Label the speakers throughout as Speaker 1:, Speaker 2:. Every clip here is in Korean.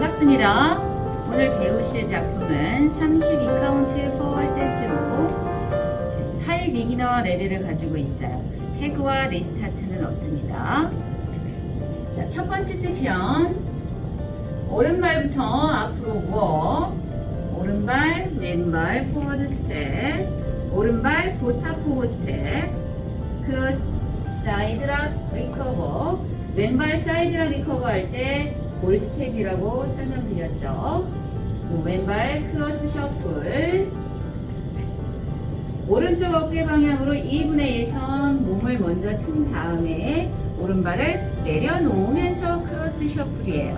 Speaker 1: 반갑습니다. 오늘 배우실 작품은 32카운트 포월 댄스로 하이 비기너 레벨을 가지고 있어요. 태그와 리스타트는 없습니다. 자, 첫 번째 섹션, 오른발부터 앞으로 워, 오른발, 왼발 포워드 스텝, 오른발 보탑 포워 스텝, 크로스 사이드 락 리커버, 왼발 사이드 락 리커버 할 때 볼 스텝이라고 설명드렸죠. 왼발 크로스 셔플, 오른쪽 어깨 방향으로 2분의 1턴 몸을 먼저 튼 다음에 오른발을 내려놓으면서 크로스 셔플이에요.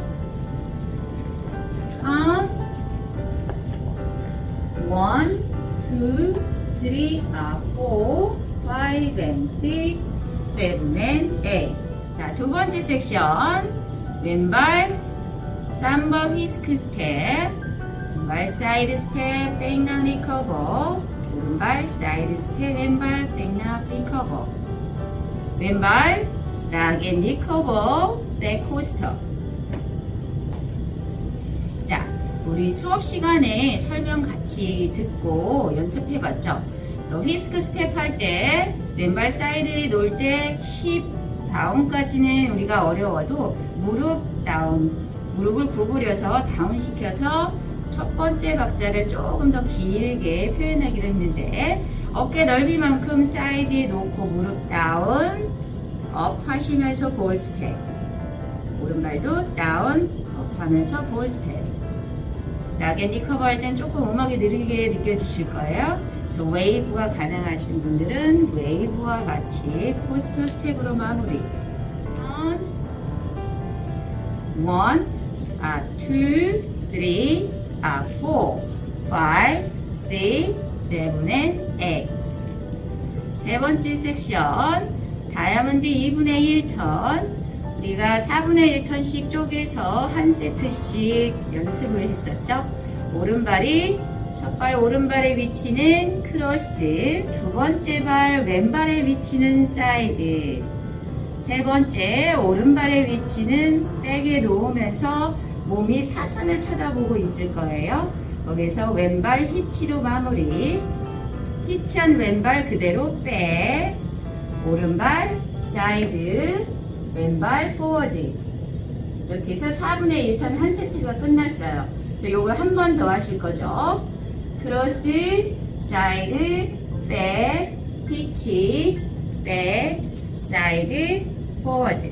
Speaker 1: 1, 2, 3, 4, 5 and 6, 7 and 8. 자, 두 번째 섹션, 왼발 3번 휘스크 스텝, 왼발 사이드 스텝, 백락 리커버, 오른발 사이드 스텝, 왼발 백락 리커버, 왼발 락 앤 리커버, 백 코스터. 자, 우리 수업 시간에 설명 같이 듣고 연습해봤죠? 휘스크 스텝 할 때 왼발 사이드에 놓을 때 힙 다운까지는 우리가 어려워도 무릎 다운, 무릎을 구부려서 다운 시켜서 첫 번째 박자를 조금 더 길게 표현하기로 했는데, 어깨 넓이만큼 사이드에 놓고 무릎 다운, 업 하시면서 볼 스텝, 오른발도 다운, 업 하면서 볼 스텝. 락 앤 리커버 할 땐 조금 음악이 느리게 느껴지실 거예요. 그래서 웨이브가 가능하신 분들은 웨이브와 같이 코스터 스텝으로 마무리. 1, 2, 3, 4, 5, 6, 7, and 8. 세 번째 섹션, 다이아몬드 2분의 1턴. 우리가 4분의 1턴씩 쪼개서 한 세트씩 연습을 했었죠. 오른발이, 첫 발 오른발의 위치는 크로스, 두 번째 발 왼발의 위치는 사이드, 세 번째 오른발의 위치는 백에 놓으면서 몸이 사선을 쳐다보고 있을 거예요. 거기서 왼발 히치로 마무리. 히치한 왼발 그대로 백, 오른발 사이드, 왼발 포워드. 이렇게 해서 4분의 1턴 한 세트가 끝났어요. 요걸 한 번 더 하실 거죠. 크로스, 사이드, 백, 히치, 백, 사이드, 포워드.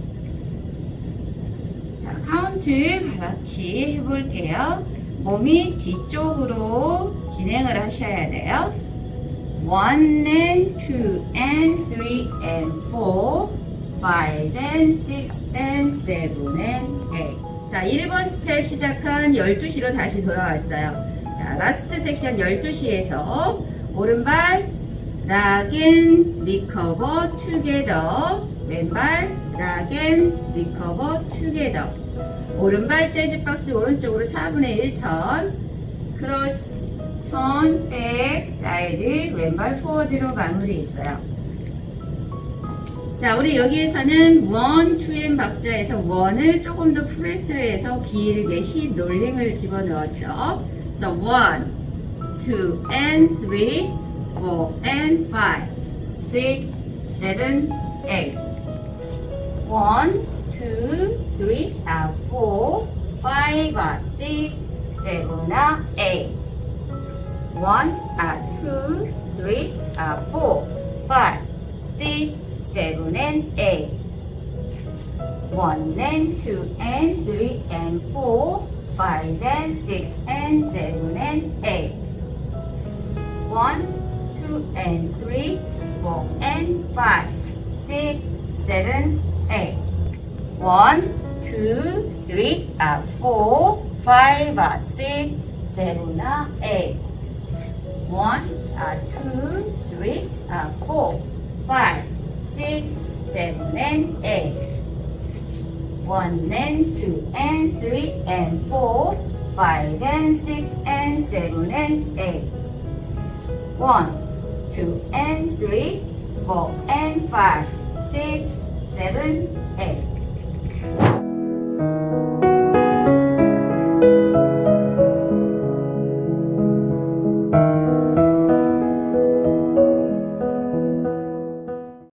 Speaker 1: 자, 카운트 같이 해볼게요. 몸이 뒤쪽으로 진행을 하셔야 돼요. 1 and 2 and 3 and 4, 5 and 6 and 7 and 8. 자, 1번 스텝 시작한 12시로 다시 돌아왔어요. 자, 라스트 섹션 12시에서 오른발 락 앤 리커버 투게더, 왼발 락 앤 리커버 투게더, 오른발 재즈박스 오른쪽으로 4분의 1턴, 크로스, 턴, 백, 사이드, 왼발 포워드로 마무리 있어요. 자, 우리 여기에서는 1, 2M 박자에서 1을 조금 더 프레스를 해서 길게 힙 롤링을 집어넣었죠. So 1, 2 and 3, 4 and 5, 6, 7, 8. 1, 2, 3, 4, 5, 6, 7, 8. 1, 2, 3, 4, 5, 6, 7 and 8. 1 and 2 and 3 and 4, 5 and 6 and 7 and 8. 1, 2 and 3, 4 and 5, 6, 7, 8. 1, 2, 3, 4, 5, 6, 7, 8. 1, 2, 3, 4, 5, 6, 7 and 8. 1 and 2 and 3 and 4, 5 and 6 and 7 and 8. 1, 2 and 3, 4 and 5, 6, 7, 8.